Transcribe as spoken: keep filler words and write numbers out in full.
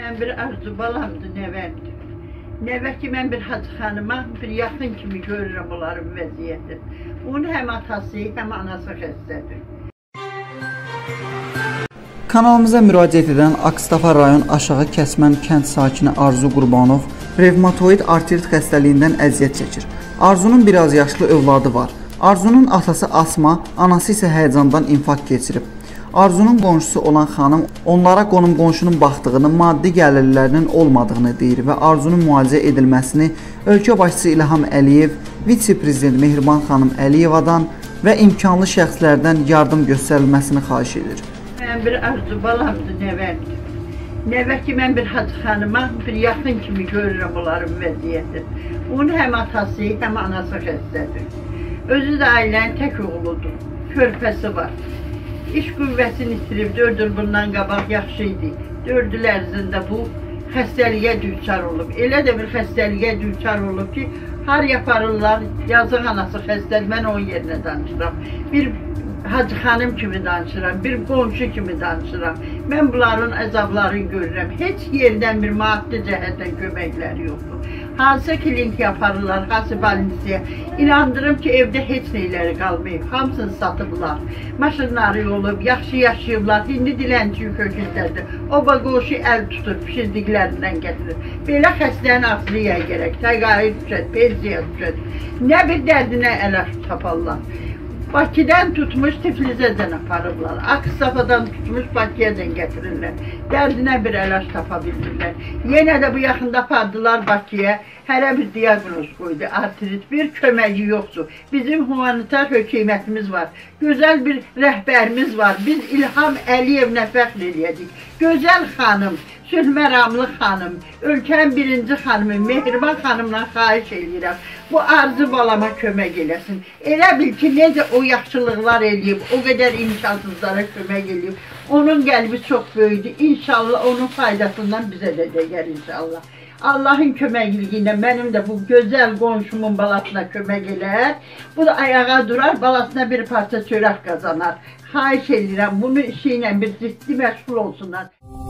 Mən bir arzu balamdır, nəvəmdir. Nəvə ki, mən bir Hacı xanıma bir yaxın kimi görürəm onların vəziyyətini. Onun həm atası, həm anası xəstədir. Kanalımıza müraciət edən Akstafa rayon Aşağı Kəsmən kənd sakini Arzu Qurbanov revmatoid artrit xəstəliyindən əziyyət çəkir. Arzunun biraz yaşlı övladı var. Arzunun atası asma, anası isə həyəcandan infarkt keçirib. Arzunun qonşusu olan xanım onlara qonum qonşunun baxdığını, maddi gəlirlərinin olmadığını deyir və Arzunun müalicə edilməsini ölkə başçısı İlham Əliyev, vitse-prezident Mehriban xanım Əliyevadan və imkanlı şəxslərdən yardım göstərilməsini xahiş edir. Mən bir arzu balamdır, nəvəmdir. Nəvə ki, mən bir Hacı xanıma bir yaxın kimi görürəm onların vəziyyətini. Onun həm atası, həm anası xəstədir. Özü də ailənin tək oğludur, körpəsi var. İş qüvvəsini itirib, dörd il bundan qabaq yaxşı idi. Dörd il ərzində bu xəstəliyə düçar olub. Elə də bir xəstəliyə düçar olub ki, har yaparırlar, yazıq anası xəstədir, mən onun yerinə danışıram. Bir Hacı xanım kimi danışıram, bir qonşu kimi danışıram. Mən bunların əzablarını görürəm. Heç yerdən bir maddi cəhətdən köməkləri yoxdur. Hansı klinik yaparırlar, hansı balinsiyaya. İnandırım ki, evdə heç neyləri qalmayıb, hamısını satıblar. Maşınları olub, yaxşı yaşayıblar, hindi dilənçi kökündədir. Oba qoşu əl tutur, pişirdiklərindən gətirir. Belə xəstənin aslıya gərək, təqaüd düşət, pensiya düşət. Nə bir dərdinə əlaç taparlar. Bakıdan tutmuş Tiflisədən aparıblar, Akstafadan tutmuş Bakıyadan gətirirlər. Dərdinə bir əlaç tapa bildirlər. Yenə də bu yaxında apardılar Bakıya, hələ bir diaqnoz qoydu, artrit, bir köməyi yoxdur. Bizim humanitar hökumətimiz var, gözəl bir rəhbərimiz var, biz İlham Əliyevlə fəxr eləyəcək. Gözəl xanım, sülhməramlı xanım, ölkənin birinci xanımı Mehriban xanımla xahiş edirəm. Bu arzu balama kömək eləsin. Elə bil ki, necə o yaxşılıqlar eləyib, o qədər imkansızlara kömək eləyib. Onun qəlbi çox böyüdür. İnşallah onun faydasından bizə də dəyər inşallah. Allahın köməkliyi ilə mənim də bu gözəl qonşumun balasına kömək elər. Bu da ayağa durar, balasına bir parça çörək qazanar. Xahiş edirəm, bunun işi ilə bir ciddi məşğul olsunlar.